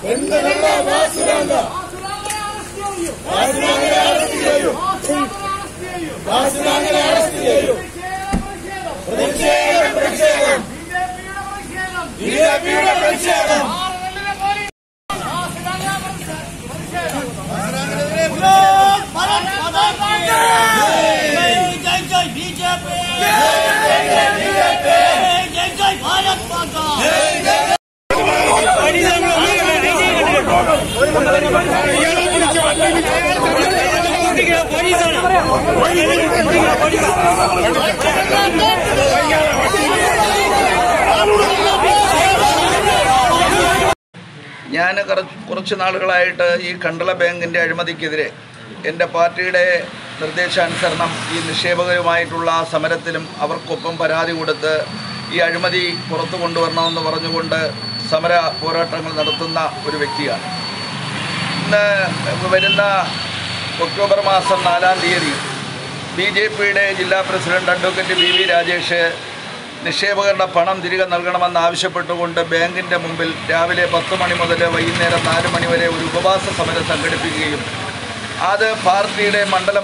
ഞാൻ കുറച്ച് നാളുകളായിട്ട് ഈ കണ്ടള ബാങ്കിൻ്റെ അഴിമതിക്കെതിരെ എൻ്റെ പാർട്ടിയുടെ നിർദ്ദേശാനുസരണം ഈ നിക്ഷേപകരുമായിട്ടുള്ള സമരത്തിലും അവർക്കൊപ്പം പരാതി കൊടുത്ത് ഈ അഴിമതി പുറത്തു കൊണ്ടുവരണമെന്ന് പറഞ്ഞുകൊണ്ട് സമര പോരാട്ടങ്ങൾ നടത്തുന്ന ഒരു വ്യക്തിയാണ്. ഇന്ന് വരുന്ന ഒക്ടോബർ മാസം 4-ാം തീയതി BJPയുടെ ജില്ലാ പ്രസിഡന്റ് അഡ്വക്കേറ്റ് VV രാജേഷ് നിക്ഷേപകരുടെ പണം തിരികെ നൽകണമെന്നാവശ്യപ്പെട്ടുകൊണ്ട് ബാങ്കിൻ്റെ മുമ്പിൽ രാവിലെ 10 മണി മുതൽ വൈകുന്നേരം 4 മണി വരെ ഒരു ഉപവാസ സമരം സംഘടിപ്പിക്കുകയും അത് പാർട്ടിയുടെ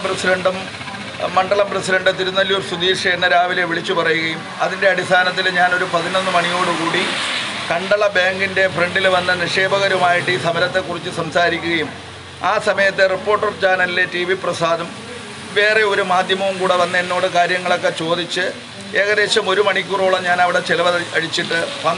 മണ്ഡലം പ്രസിഡന്റ് തിരുനെല്ലൂർ സുധീഷ് എന്നെ രാവിലെ വിളിച്ചു പറയുകയും അതിൻ്റെ അടിസ്ഥാനത്തിൽ ഞാനൊരു 11 മണിയോടുകൂടി കണ്ടള ബാങ്കിൻ്റെ ഫ്രണ്ടിൽ വന്ന നിക്ഷേപകരുമായിട്ട് ഈ സമരത്തെക്കുറിച്ച് സംസാരിക്കുകയും ആ സമയത്ത് റിപ്പോർട്ടർ ചാനലിലെ TV പ്രസാദും വേറെ ഒരു മാധ്യമവും കൂടെ വന്ന് എന്നോട് കാര്യങ്ങളൊക്കെ ചോദിച്ച് ഏകദേശം 1 മണിക്കൂറോളം ഞാൻ അവിടെ ചിലവഴിച്ചിട്ട്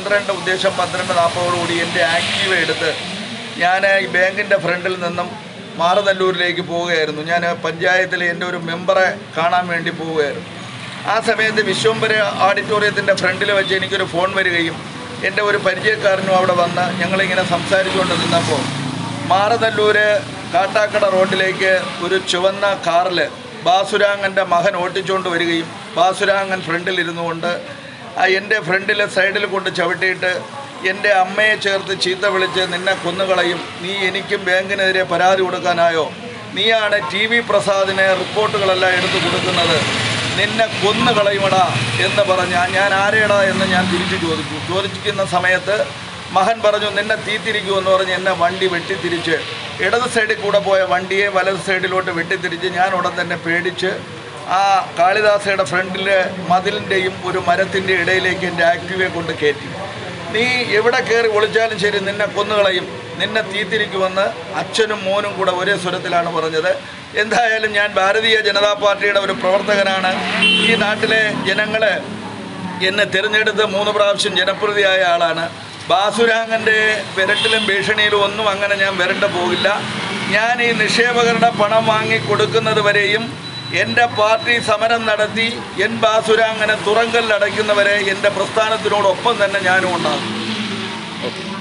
12:40 എൻ്റെ ആക്റ്റീവ എടുത്ത് ഞാൻ ഈ ബാങ്കിൻ്റെ ഫ്രണ്ടിൽ നിന്നും മാറനല്ലൂരിലേക്ക് പോവുകയായിരുന്നു. ഞാൻ പഞ്ചായത്തിൽ എൻ്റെ ഒരു മെമ്പറെ കാണാൻ വേണ്ടി പോവുകയായിരുന്നു. ആ സമയത്ത് വിശ്വംഭര ഓഡിറ്റോറിയത്തിൻ്റെ ഫ്രണ്ടിൽ വെച്ച് എനിക്കൊരു ഫോൺ വരികയും എൻ്റെ ഒരു പരിചയക്കാരനും അവിടെ വന്ന് ഞങ്ങളിങ്ങനെ സംസാരിച്ചുകൊണ്ട് നിന്നപ്പോൾ മാറനല്ലൂർ കാട്ടാക്കട റോഡിലേക്ക് ഒരു ചുവന്ന കാറിൽ ബാസുരാങ്ങൻ്റെ മകൻ ഓട്ടിച്ചുകൊണ്ട് വരികയും ബാസുരാങ്ങൻ ഫ്രണ്ടിലിരുന്നു കൊണ്ട് എൻ്റെ ഫ്രണ്ടിൽ സൈഡിൽ കൊണ്ട് ചവിട്ടിയിട്ട് എൻ്റെ അമ്മയെ ചേർത്ത് ചീത്ത വിളിച്ച് നിന്നെ കൊന്നുകളയും, നീ എനിക്കും ബാങ്കിനെതിരെ പരാതി കൊടുക്കാനായോ, നീയാണ് TV പ്രസാദിന് റിപ്പോർട്ടുകളെല്ലാം എടുത്തു കൊടുക്കുന്നത്, നിന്നെ കൊന്നുകളയുമടാ എന്ന് പറഞ്ഞ ഞാൻ ആരേടാ എന്ന് ഞാൻ തിരിച്ചു ചോദിക്കുന്ന സമയത്ത് മകൻ പറഞ്ഞു നിന്നെ തീത്തിരിക്കുമെന്ന് പറഞ്ഞ് എന്നെ വണ്ടി വെട്ടിത്തിരിച്ച് ഇടത് സൈഡിൽ കൂടെ പോയ വണ്ടിയെ വലത് സൈഡിലോട്ട് വെട്ടിത്തിരിച്ച് ഞാൻ ഉടൻ തന്നെ പേടിച്ച് ആ കാളിദാസയുടെ ഫ്രണ്ടിലെ മതിലിൻ്റെയും ഒരു മരത്തിൻ്റെ ഇടയിലേക്ക് എൻ്റെ ആക്റ്റീവയെ കൊണ്ട് കയറ്റി. നീ എവിടെ കയറി ഒളിച്ചാലും ശരി നിന്നെ കൊന്നുകളയും, നിന്നെ തീത്തിരിക്കുമെന്ന് അച്ഛനും മോനും കൂടെ ഒരേ സ്വരത്തിലാണ് പറഞ്ഞത്. എന്തായാലും ഞാൻ ഭാരതീയ ജനതാ പാർട്ടിയുടെ ഒരു പ്രവർത്തകനാണ്. ഈ നാട്ടിലെ ജനങ്ങൾ എന്നെ തിരഞ്ഞെടുത്ത് 3 പ്രാവശ്യം ജനപ്രതിയായ ആളാണ്. ബാസുരാങ്ങൻ്റെ വിരട്ടിലും ഭീഷണിയിലും ഒന്നും അങ്ങനെ ഞാൻ വരണ്ട പോകില്ല. ഞാൻ ഈ നിക്ഷേപകരുടെ പണം വാങ്ങി കൊടുക്കുന്നത് വരെയും എൻ്റെ പാർട്ടി സമരം നടത്തി ബാസുരാങ്ങനെ തുറങ്കലിലടയ്ക്കുന്നവരെ എൻ്റെ പ്രസ്ഥാനത്തിനോടൊപ്പം തന്നെ ഞാനും ഉണ്ടാകും.